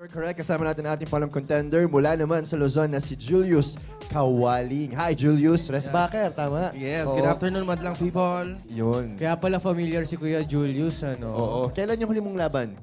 Correct, kasama natin ating palang contender mula naman sa Luzon na si Julius Kawaling. Hi Julius, Resbacker, tama? Yes, Oo. good afternoon madlang people. Yun. Kaya pala familiar si Kuya Julius, ano? Oo. Kailan yung huli mong laban?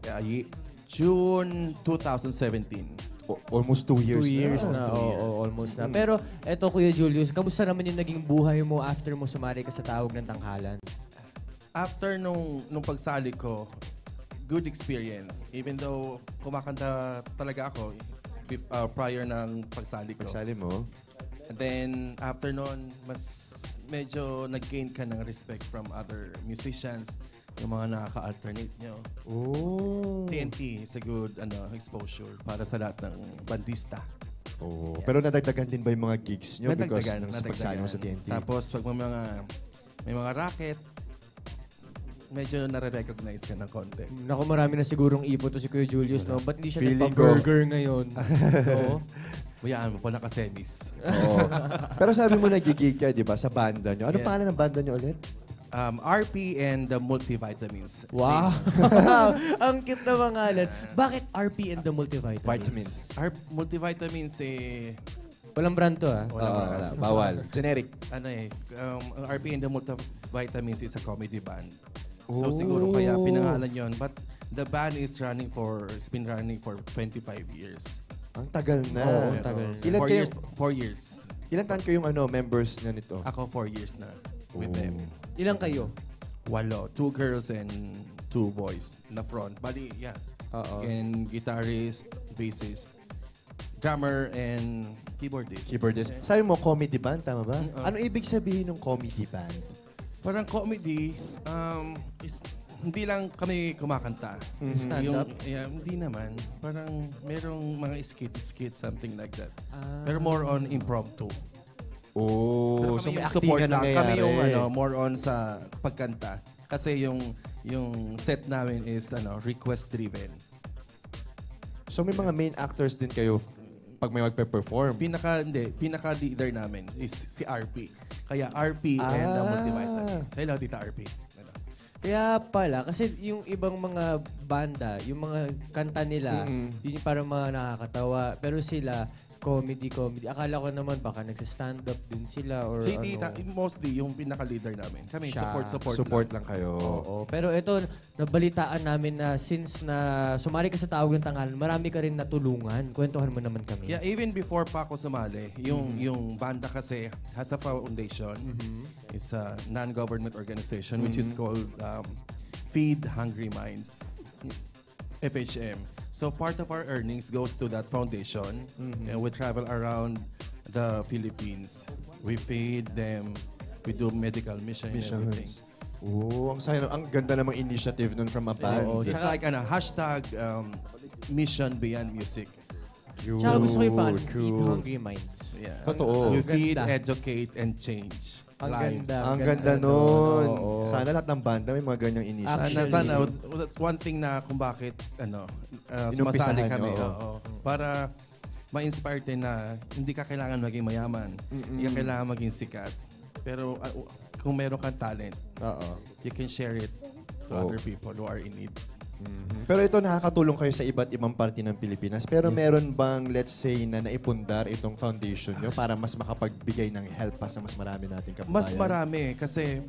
June 2017. Almost 2 years 2 years na. na. Oo, almost na. Pero eto Kuya Julius, kamusta naman yung naging buhay mo after mo sumali ka sa Tawag ng Tanghalan? After nung pagsali ko, good experience. Even though kumakanta talaga ako prior ng pagsali ko. Pagsali mo? And then after nun, mas medyo nag-gain ka ng respect from other musicians, yung mga nakaka-alternate nyo. Oh. TNT is a good exposure para sa lahat ng bandista. Oh. Pero nadagdagan din ba yung mga gigs nyo because ng pagsali mo sa nadagdagan. TNT? Tapos pag may mga racket, medyo nare-recognize ka ng konti. Naku, marami na sigurong ipon to si Kuya Julius, no? Ba't hindi siya Feeling nagpa-burger ngayon? Oo. Bayaan mo po, naka-semis. Oo. Pero sabi mo nagigig ka, di ba, sa banda nyo. Ano Yes. pangalan ng banda nyo ulit? RP and the Multivitamins. Wow! Ang cute na pangalan. Bakit RP and the Multivitamins? Vitamins. Multivitamins Walang brand to, ah. Wala. Bawal. Generic. ang RP and the Multivitamins is a comedy band. So siguro kaya pinangalan yon. But the band is been running for 25 years. Ang tagal na. Oo, ang tagal na. Ilan 4 kayo? years. 4 years. Ilan taon kayong members na nito? Ako 4 years na with Oh. them. Ilang kayo? 8. 2 girls and 2 boys na front. Bali, yes. Oo. And guitarist, bassist, drummer, and keyboardist. Keyboardist. Sabi mo, comedy band, tama ba? Mm, Ano ibig sabihin ng comedy band? Parang comedy, is, hindi lang kami kumakanta. Stand-up? Hindi naman. Parang merong mga skit, something like that. Ah. Pero more on impromptu. Oh, Pero so kami may yung support acting na lang. Kami nangyayari. yung more on sa pagkanta. Kasi yung set namin is request driven. So may mga main actors din kayo pag may magpe-perform. Pinaka-leader namin is si RP. Kaya RP and the Multivitamins. Hello, Tita RP. Kaya pala, kasi yung ibang mga banda, yung mga kanta nila, yun yung parang mga nakakatawa. Pero sila, comedy. Akala ko naman baka nagsa-stand-up din sila or Si ano. Tita, mostly yung pinaka-leader namin. Kami, Siya. support Lang kayo. Oo. Pero ito, nabalitaan namin na since na sumali ka sa Tawag ng Tanghalan, marami ka rin natulungan. Kwentuhan mo naman kami. Yeah, even before pa ako sumali, yung banda kasi has a foundation. It's a non-government organization which is called Feed Hungry Minds, FHM. So part of our earnings goes to that foundation. And we travel around the Philippines. We feed them. We do medical mission and everything. Missions. Oh, ang saya. Ang ganda namang initiative nun from a band. Oo, it's like hashtag Mission Beyond Music. Tsaka gusto ko yung pangalan, Cool. Feed Hungry Minds. Yeah. Totoo. We feed, Ganda. educate, and change Ang lives. ganda. Ang ganda nun. Oo. Sana lahat ng banda may mga ganyang initiative. Sana, that's one thing na kung bakit Inumpisahan sumasali kami. nyo, Oo. Para ma-inspire din na hindi ka kailangan maging mayaman. Hindi ka kailangan maging sikat. Pero kung meron kang talent, you can share it to other people who are in need. Pero ito, nakakatulong kayo sa iba't ibang parte ng Pilipinas. Pero meron bang, let's say, na naipundar itong foundation nyo para mas makapagbigay ng help pa sa mas marami nating kababayan? Mas marami kasi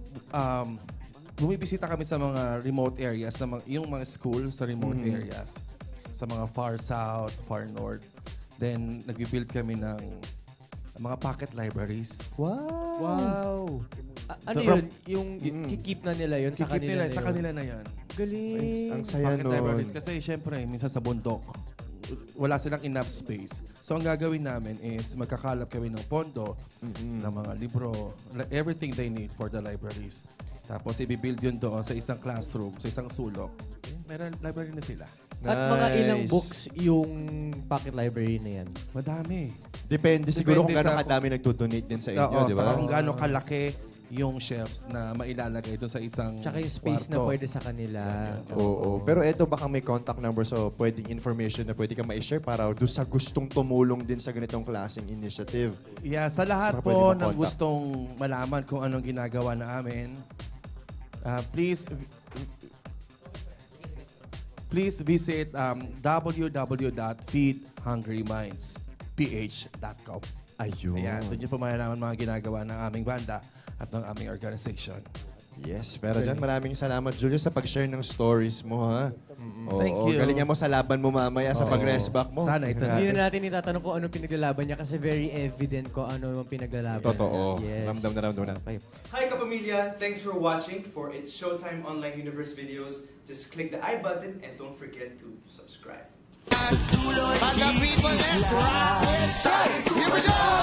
bumibisita kami sa mga remote areas, yung mga school sa remote areas, sa mga far south, far north. Then, nag-build kami ng mga pocket libraries. Wow! Ano From- yun? Yung kikip na nila yun sa Ikip kanila nila, sa kanila na yan. Galing! Ang saya Pocket nun. libraries. Kasi syempre, minsan sa bundok, wala silang enough space. So, ang gagawin namin is magkakalap kami ng pondo, ng mga libro, everything they need for the libraries. Tapos, i-build yun doon sa isang classroom, sa isang sulok. Meron library na sila. At mga ilang Nice. books yung pocket library na yan? Madami. Depende siguro kung Depende gano'ng sa- kadami nagdodonate din sa inyo, Oo, di ba? saka kung gaano kalaki yung shelves na mailalagay doon sa isang Tsaka yung space na kwarto. pwede sa kanila. Oo. Pero eto baka may contact number so pwedeng information na pwede ka ma-share para doon sa gustong tumulong din sa ganitong klaseng initiative. Yeah, sa lahat Baka pwede po ma-contact. ng gustong malaman kung anong ginagawa na amin, please please visit www.feedhungrymindsph.com. Ayun. Ayan, doon nyo po malalaman mga ginagawa ng aming banda at ng aming organization. Yes, pero dyan maraming salamat, Julius, sa pag-share ng stories mo, ha? Oo, Thank you. Galingan mo sa laban mo mamaya sa pag-rest back mo. Sana ito Hindi natin. na natin itatanong kung ano pinaglalaban niya kasi very evident ko ano yung pinaglalaban. Totoo. Yes. Ramdam na ramdam na. Okay. Hi Kapamilya! Thanks for watching. For its Showtime Online Universe videos, just click the I button and don't forget to subscribe. Pagka people, let's rock this shit. Here we go.